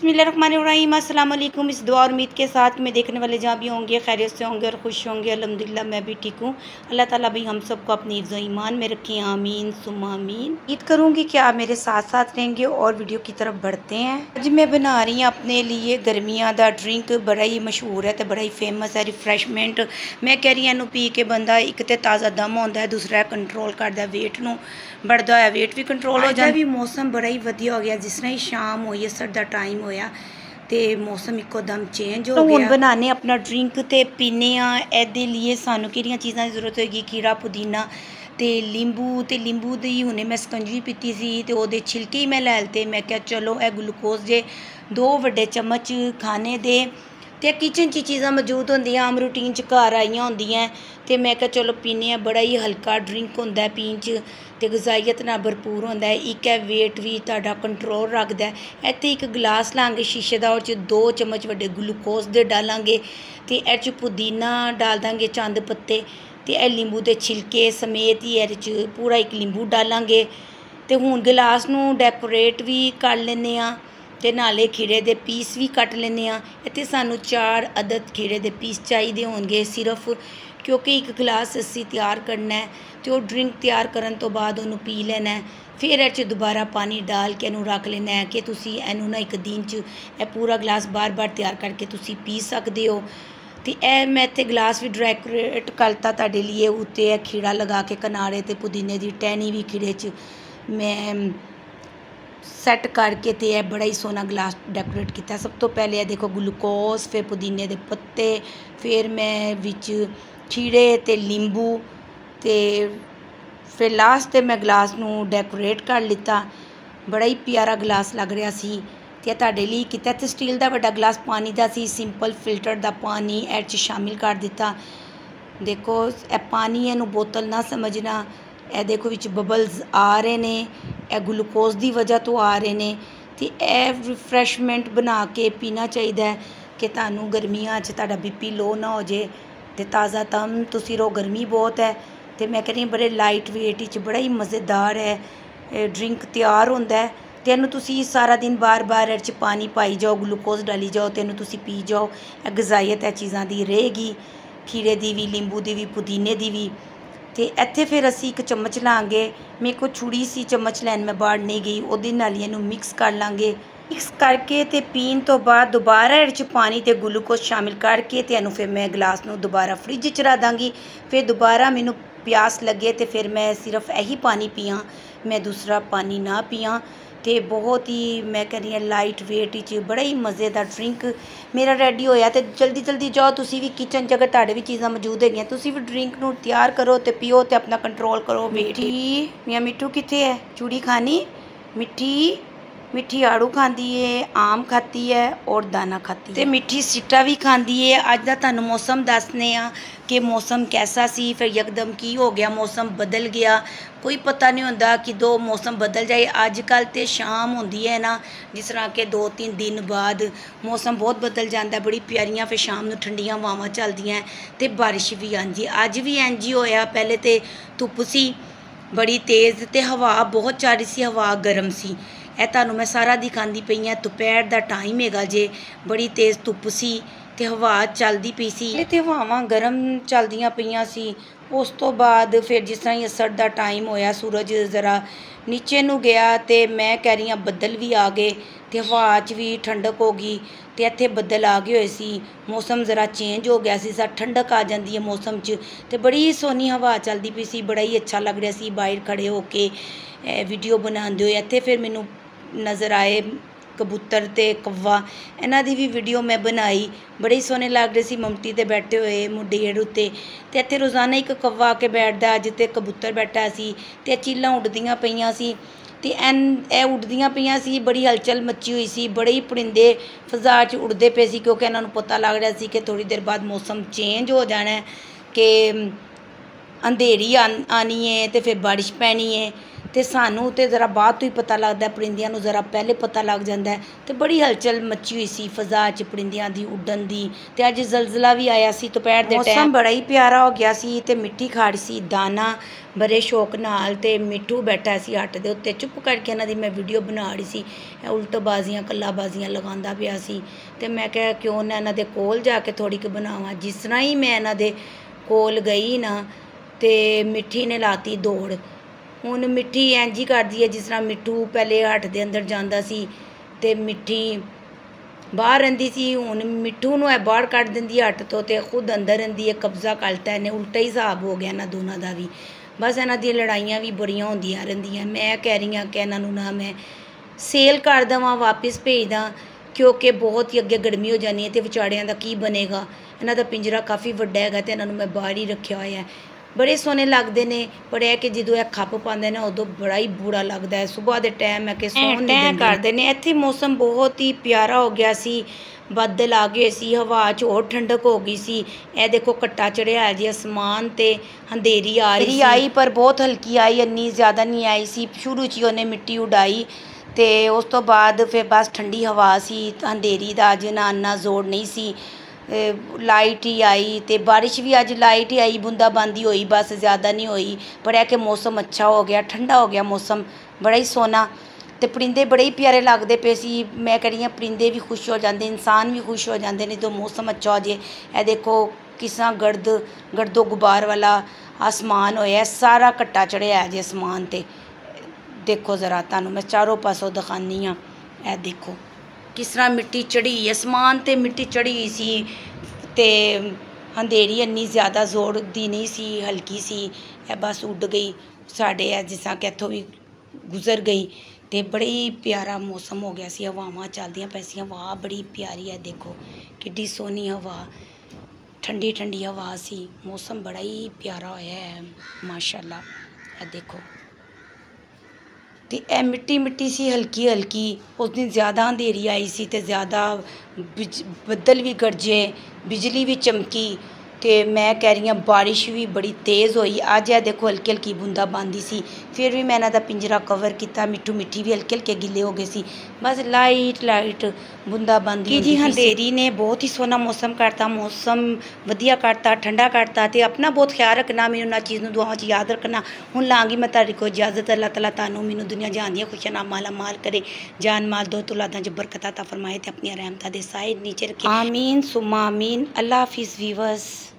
बिस्मिल्लाहिर्रहमानिर्रहीम। अस्सलाम वालेकुम। इस दुआ और उम्मीद के साथ में देखने वाले जहाँ भी होंगे खैरियत से होंगे और खुश होंगे। अल्हम्दुलिल्लाह मैं भी ठीक हूँ। अल्लाह ताला भी हम सबको अपनी इज़्ज़ो ईमान में रखें, आमीन सुम्मा आमीन। उम्मीद करूँगी कि आप मेरे साथ साथ रहेंगे और वीडियो की तरफ बढ़ते हैं। आज मैं बना रही हूँ अपने लिए गर्मियाँ का ड्रिंक। बड़ा ही मशहूर है तो बड़ा ही फेमस है, रिफ्रैशमेंट। मैं कह रही हूँ पी के बंदा एक तो ताज़ा दम होता है, दूसरा कंट्रोल करता वेट नूं, बढ़ता है वेट भी कंट्रोल हो जाता। भी मौसम बड़ा ही वधिया हो गया, जिस तरह ही शाम हुई असर का टाइम होया तो मौसम इकोदम चेंज हो गया। बनाने अपना ड्रिंक तो पीने ए लिए सानू किहड़ियां चीज़ां की जरूरत होगी। खीरा, पुदीना ते लींबू दी हुणे मैं सकंजी पीती सी ते ओहदे छिलके ही मैं लै लते। मैं क्या चलो ए ग्लूकोज जे 2 वड्डे चम्मच खाने दे ते किचन च चीज़ां मौजूद होंदियां, आम रूटीन च घर आइयां होंदियां ते मैं क्या चलो पीने। बड़ा ही हल्का ड्रिंक होंदा है पीन च ते गजाइयत नाल भरपूर होंदा है। एक है वेट भी तुहाडा कंट्रोल रखदा है। इत्थे एक गिलास लांगे शीशे दा, ओह्दे च 2 चम्मच वड्डे ग्लूकोज दे डालांगे ते एह्दे च पुदीना डाल दांगे, चंद पत्ते ते एह् लींबू दे छिलके समेत ही एह्दे च पूरा एक लींबू डालांगे ते हुण गिलास नूं डेकोरेट भी कर लैन्ने आं ते नाले खीरे दे पीस भी कट लैन्ने आं। इत्थे सानू 4 अदद खीरे दे पीस चाहिए होंगे सिर्फ, क्योंकि एक गिलास असी तैयार करना है तो वो ड्रिंक तैयार करन तो बाद उन्होंने पी लेना है। फिर एह्दे च दोबारा पानी डाल के इनू रख लेना है कि तुसी इनू ना एक दिन च यह पूरा गिलास बार बार तैयार करके तुसी पी सकते हो। तो यह मैं इत्थे गिलास भी डेकोरेट करता तुहाडे लिए। उत्ते खीरा लगा के कनारे ते पुदीने की टहनी भी खीरे च मैं सैट करके ते यह बड़ा ही सोहना गिलास डेकोरेट किया। सब तो पहले यह देखो ग्लूकोज, फिर पुदीने के पत्ते, फिर मैं विच खीरे ते लींबू ते फिर लास्ट ते मैं गिलास नूं डेकोरेट कर लिता। बड़ा ही प्यारा गिलास लग रहा सी ते तुहाडे लिए कीता। ते स्टील का वड्डा गिलास पानी का सी, सिंपल फिल्टर का पानी एह्दे च शामिल कर दिता। देखो ए पानी इहनूं बोतल ना समझना, ए देखो विच बबल्स आ रहे ने, ए ग्लूकोज की वजह तो आ रहे ने। तो ए रिफ्रैशमेंट बना के पीना चाहिए कि तुहानूं गर्मियां च तुहाडा बीपी लो ना हो जाए ते ताज़ा तम तुसी रहो। गर्मी बहुत है तो मैं कह रही बड़े लाइट वेट च बड़ा ही मज़ेदार है ड्रिंक तैयार होंदा है। तो इनू तुसी सारा दिन बार बार एह्दे च पानी पाई जाओ, ग्लूकोज डाली जाओ तो इनू तुसी पी जाओ। गजाइयत है चीज़ां दी रहेगी, खीरे की भी, लींबू की भी, पुदीने की भी। तो इत्थे फिर असी एक चम्मच लाँगे, मेरे को छुड़ी सी चम्मच लैन मैं बाहर नहीं गई, उहदे नाल इनू मिक्स कर लाँगे। मिक्स करके तो पीन तो बाद दोबारा इहदे च पानी ते ग्लूकोज शामिल करके तो इनू फिर मैं गिलास नूं दोबारा फ्रिज च रख दांगी। फिर दोबारा मैनू प्यास लगे तो फिर मैं सिर्फ यही पानी पियाँ, मैं दूसरा पानी ना पियाँ। तो बहुत ही मैं कह रही लाइट वेट च बड़ा ही मज़ेदार ड्रिंक मेरा रेडी होया। तो जल्दी जल्दी जाओ तुसी भी किचन च, अगर तुहाडे भी चीज़ां मौजूद हैगियां तुसी भी ड्रिंक नूं तैयार करो तो पियो तो अपना कंट्रोल करो। मिट्ठी मियाँ मिट्ठू कित्थे है? चूड़ी खानी? मिट्ठी आड़ू खाती है, आम खाती है और दाना खाती है, तो मिट्ठी सीटा भी खाती है। अज का तुहानूं मौसम दसने कि मौसम कैसा सी, फिर यकदम की हो गया, मौसम बदल गया। कोई पता नहीं होंदा कि दो मौसम बदल जाए। अजकल तो शाम होंदी है ना, जिस तरह के 2-3 दिन बाद मौसम बहुत बदल जाता है, बड़ी प्यारियां फिर शाम नूं ठंडियां हवावां चलदियां ते बारिश भी आंदी। अज भी इंज ही होया, पहले तो धुप्प सी बड़ी तेज़ ते हवा बहुत चल रही सी, हवा गर्म सी। ਇਹ ਤੁਹਾਨੂੰ मैं सारा दिखाती पई हाँ। दोपहर का टाइम हैगा जे, बड़ी तेज़ धुप्प सी ते हवा चलती पई सी ते हवावां गर्म चलदियां पईयां सी। उस तो बाद फिर जिस तरह ही असर का टाइम होया, सूरज ज़रा नीचे नूं गया तो मैं कह रही हाँ बदल भी आ गए तो हवा च भी ठंडक हो गई। तो इत्थे बदल आ गए हुए सी, मौसम ज़रा चेंज हो गया सी, ठंडक आ जाती है मौसम च। तो बड़ी सोहनी हवा चलती पई सी, बड़ा ही अच्छा लग रहा सी बाहर खड़े होके वीडियो बनाते हुए। इत्थे फिर मैनू नज़र आए कबूतर ते कव्वा, इन्हां दी भी वीडियो मैं बनाई, बड़े सोहने लग रहे सी ममटी ते बैठे हुए मुंडेड़ उत्ते। ते इत्थे रोज़ाना एक कव्वा आके बैठदा, अज ते कबूतर बैठा सी ते चीलां उड़दियां पईयां सी ते उड़दियां पईयां सी। बड़ी हलचल मची हुई सी, बड़े ही परिंदे फिज़ा च उड़दे पे सी, क्योंकि इन्हां नूं पता लग रहा सी कि थोड़ी देर बाद मौसम चेंज हो जाना है, कि अंधेरी आनी है तो फिर बारिश पैनी है। तो सानू तो ज़रा बाद तो ही पता लगता है, परिंदियां नूं ज़रा पहले पता लग जाता है। तो बड़ी हलचल मची हुई सी फिज़ा च परिंदियां दी उड्डण दी। ते अज जलजला भी आया सी दोपहर दे टाइम, मौसम बड़ा ही प्यारा हो गया सी। ते मिट्ठी खाड़ी सी, दाना बड़े शौक नाल। ते मिट्ठू बैठा सी हट दे उत्ते, चुप करके इन्हां दी मैं वीडियो बना रही सी। उल्टबाजियां कल्लाबाजियां लगांदा पिया सी। ते मैं कहा क्यों ना इन्हां दे कोल जाके थोड़ी क बनावां। जिस तरह ही मैं इन्हां दे कोल गई ना ते मिट्ठी ने लाती दौड़। हुण मिट्ठी इंज ही करदी है जिस तरह मिट्ठू पहले हट दे अंदर जांदा सी ते मिट्ठी बाहर रहिंदी सी। हुण मिट्ठू नूं बाहर कढ दिंदी हट तो ते खुद अंदर रहिंदी है। कब्जा कर लिता इन्हें, उल्टा ही हिसाब हो गया इन्हां दोनां दा भी। बस इन्हां दी लड़ाइयां भी बड़ियां होंदियां रहिंदियां। मैं कह रही हाँ कि इन्हां नूं ना मैं सेल कर देवां, वापस भेज दा, क्योंकि बहुत ही अगे गर्मी हो जानी है ते विचारियां दा की बनेगा। इन्हां दा पिंजरा काफ़ी वड्डा हैगा ते इन्हां नूं मैं बाहर ही रखिया होया है। बड़े सोहने लगदे ने, पर यह कि जदों यह खप पाते ना उदों बड़ा ही बुरा लगता है। सुबह के टाइम है कि सौन नहीं दिंदे करदे ने। इत्थे मौसम बहुत ही प्यारा हो गया सी, बादल आ गए सी, हवा च होर ठंडक हो गई सी। ए देखो कट्टा चढ़िया जी आसमान ते अंधेरी आ रही आई, पर बहुत हल्की आई, इन्नी ज़्यादा नहीं आई सी। शुरू च उन्हें मिट्टी उड़ाई ते उस तो बाद फिर बस ठंडी हवा सी। अंधेरी दा अज ना इन्ना जोर नहीं सी। लाइट ही आई ते बारिश भी अज लाइट ही आई, बूंदाबांदी हुई, बस ज़्यादा नहीं हुई। पर है कि मौसम अच्छा हो गया, ठंडा हो गया मौसम, बड़ा ही सोहना। ते परिंदे बड़े ही प्यारे लगते पे सी। मैं कह रही हाँ परिंदे भी खुश हो जाते, इंसान भी खुश हो जाते हैं जो मौसम अच्छा हो जाए। ए देखो किस तरह गर्दो गुबार वाला आसमान होया, सारा कट्टा चढ़िया है जी आसमान ते। देखो ज़रा तुहानूं मैं चारों पासों दिखानी हाँ। ए देखो किस तरह मिट्टी चढ़ी, आसमान ते मिट्टी चढ़ी सी ते अंधेरी इन्नी ज़्यादा जोर दी नहीं सी, हल्की सी। ए बस उड़ गई साढ़े जिस तरह कि इत्थों भी गुजर गई। ते बड़ा ही प्यारा मौसम हो गया सी। हवावां चलदियां पैसियां, हवा बड़ी प्यारी है। देखो किड्डी सोहनी हवा, ठंडी ठंडी हवा सी। मौसम बड़ा ही प्यारा होया है माशाअल्लाह। ए देखो ते ए मिट्टी मिट्टी सी, हल्की हल्की। उस दिन ज़्यादा अंधेरी आई सी ते ज़्यादा बदल भी गरजे, बिजली भी चमकी। ते मैं कह रही हाँ बारिश भी बड़ी तेज़ हुई। अज है देखो हल्की हल्की बूंदाबांदी सी, फिर भी मैं इन्हां दा पिंजरा कवर किया। मिट्ठू मिट्ठी भी हल्के हल्के गिले हो गए सी, बस लाइट लाइट बूंदाबांदी की जी। अंधेरी ने बहुत ही सोहना मौसम करता, मौसम वधिया करता, ठंडा करता। ते अपना बहुत ख्याल रखना, मैनूं उन्हां चीज़ नूं दुआवां च याद रखना। हुण लांगी मैं तुहाडी कोल इजाज़त। अल्लाह ताला तुहानूं मैनूं दुनिया जहान दियां खुशियां नाल माला माल करे, जान माल दो औलादां च बरकत अता फरमाए ते अपनी रहमतां दे साए नीचे रखे। आमीन सुम्मा आमीन। अल्लाह हाफिज़ वीवर्स।